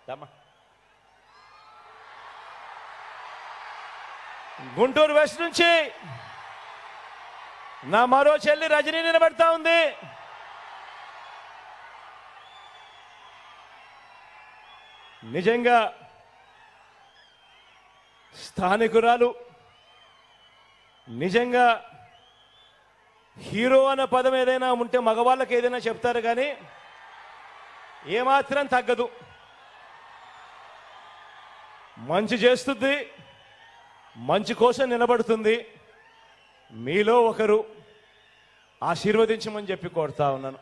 Guntur west నుంచి నా మరో చెల్లి రజనీ నిలబడతా ఉంది. నిజంగా స్థానికురాలు, నిజంగా హీరో అన్న పదం ఏదైనా ఉంటే మగవాళ్ళకి ఏదైనా చెప్తారు కానీ ఏమాత్రం తగ్గదు. మంచి చేస్తుంది, మంచి కోసం నిలబడుతుంది. మీలో ఒకరు ఆశీర్వదించమని చెప్పి కోరుతా ఉన్నాను.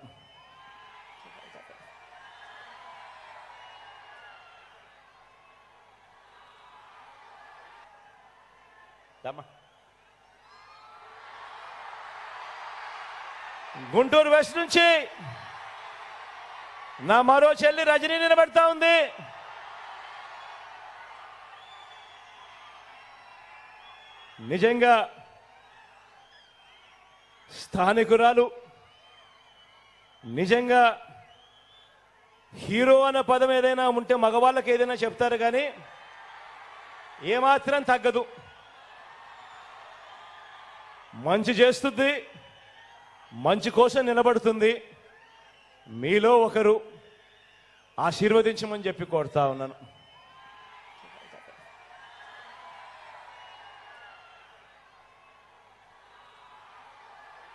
గుంటూరు వెస్ట్ నుంచి నా మరో చెల్లి రజనీ నిలబడతా ఉంది. నిజంగా స్థానికురాలు, నిజంగా హీరో అన్న పదం ఏదైనా ఉంటే మగవాళ్ళకి ఏదైనా చెప్తారు కానీ ఏమాత్రం తగ్గదు. మంచి చేస్తుంది, మంచి కోసం నిలబడుతుంది. మీలో ఒకరు ఆశీర్వదించమని చెప్పి కోరుతా ఉన్నాను.